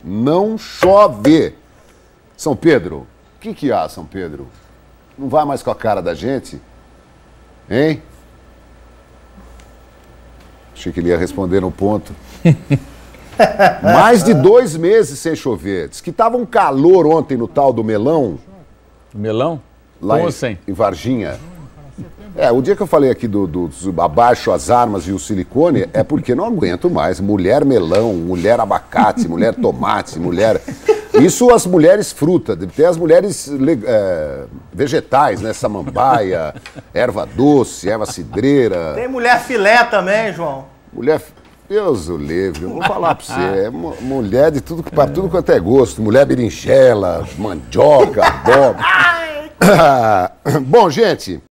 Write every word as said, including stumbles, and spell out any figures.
Não chove. São Pedro, o que que há, São Pedro? Não vai mais com a cara da gente? Hein? Achei que ele ia responder no ponto. Mais de dois meses sem chover. Diz que tava um calor ontem no tal do Melão. Melão? Lá Como em, assim? em Varginha. É, o dia que eu falei aqui do, do, do abaixo as armas e o silicone é porque não aguento mais. Mulher melão, mulher abacate, mulher tomate, mulher... Isso as mulheres fruta, tem as mulheres é, vegetais, né? Samambaia, erva doce, erva cidreira. Tem mulher filé também, João. Mulher... Deus o livre, eu vou falar pra você, é mulher de tudo, pra tudo quanto é gosto. Mulher berinjela, mandioca, abóbora. Bom, gente...